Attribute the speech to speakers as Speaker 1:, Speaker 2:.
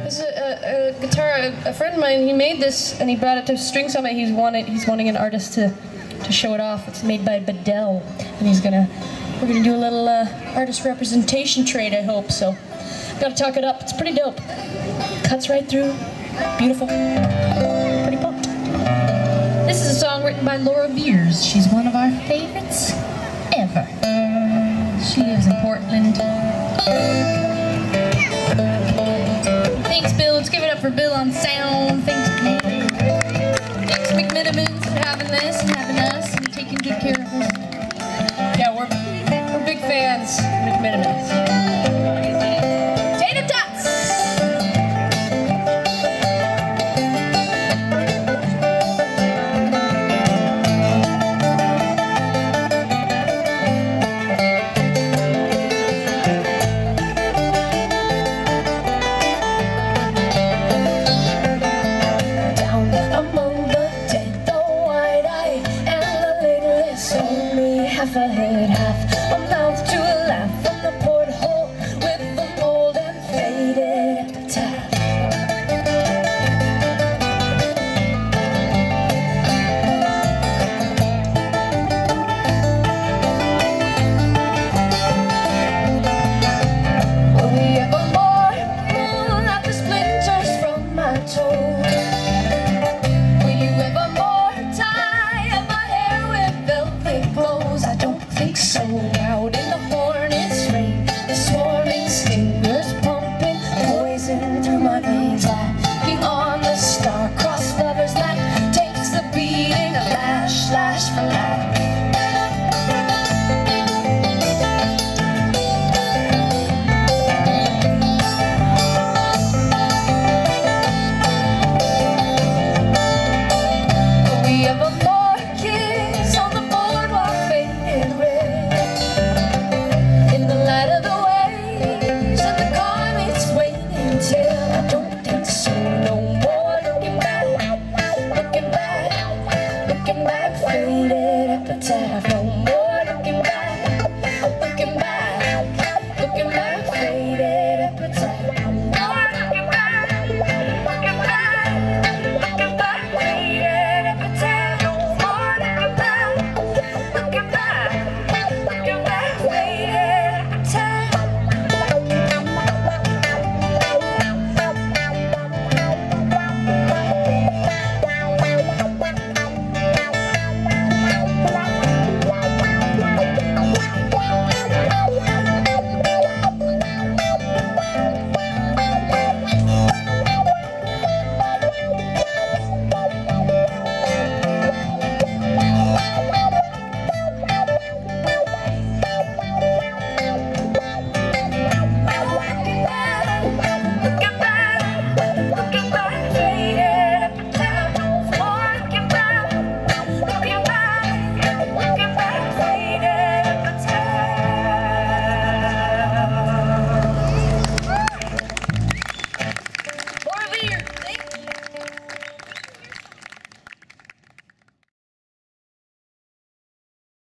Speaker 1: This is a guitar. A friend of mine, he made this and he brought it to String Summit. He's wanting an artist to show it off. It's made by Bedell, and we're gonna do a little artist representation trade, I hope. So, gotta talk it up. It's pretty dope. Cuts right through. Beautiful. Pretty pumped. This is a song written by Laura Beers. She's one of our favorites ever. She lives in Portland. Thanks, Bill. Let's give it up for Bill on sound. Thanks, McMinimans, for having this and having us and taking good care of us. Yeah, we're big fans, McMinimans. Tater tots! Half a head, half a mouth to a laugh from the porthole with the mold and faded epitaph. Will we ever more like the splinters from my toe? Will you ever more tie up my hair with velvet bows? I don't think so. Out in the hornet's rain, the